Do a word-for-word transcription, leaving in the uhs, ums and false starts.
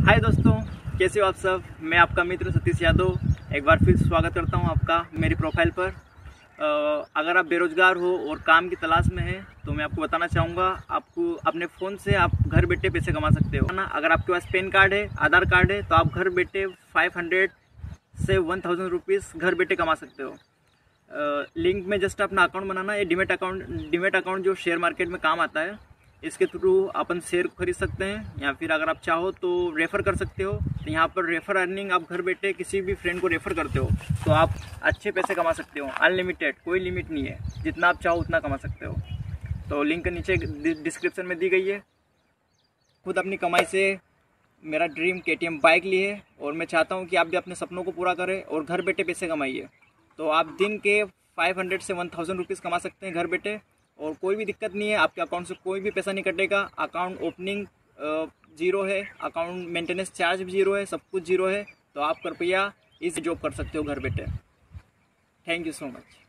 हाय दोस्तों, कैसे हो आप सब। मैं आपका मित्र सतीश यादव एक बार फिर स्वागत करता हूं आपका मेरी प्रोफाइल पर। अगर आप बेरोजगार हो और काम की तलाश में हैं तो मैं आपको बताना चाहूँगा, आपको अपने फ़ोन से आप घर बैठे पैसे कमा सकते हो ना। अगर आपके पास पैन कार्ड है, आधार कार्ड है, तो आप घर बैठे फाइव हंड्रेड से वन थाउजेंड रुपीज़ घर बैठे कमा सकते हो। लिंक में जस्ट अपना अकाउंट बनाना। ये डीमेट अकाउंट डीमेट अकाउंट जो शेयर मार्केट में काम आता है, इसके थ्रू अपन शेयर खरीद सकते हैं, या फिर अगर आप चाहो तो रेफ़र कर सकते हो। तो यहाँ पर रेफ़र अर्निंग, आप घर बैठे किसी भी फ्रेंड को रेफ़र करते हो तो आप अच्छे पैसे कमा सकते हो। अनलिमिटेड, कोई लिमिट नहीं है, जितना आप चाहो उतना कमा सकते हो। तो लिंक नीचे डिस्क्रिप्शन में दी गई है। खुद अपनी कमाई से मेरा ड्रीम के टी एम बाइक ली है और मैं चाहता हूँ कि आप भी अपने सपनों को पूरा करें और घर बैठे पैसे कमाइए। तो आप दिन के फाइव हंड्रेड से वन थाउजेंड रुपीज़ कमा सकते हैं घर बैठे, और कोई भी दिक्कत नहीं है। आपके अकाउंट से कोई भी पैसा नहीं कटेगा। अकाउंट ओपनिंग जीरो है, अकाउंट मेंटेनेंस चार्ज भी जीरो है, सब कुछ जीरो है। तो आप कृपया इस जॉब कर सकते हो घर बैठे। Thank you so much.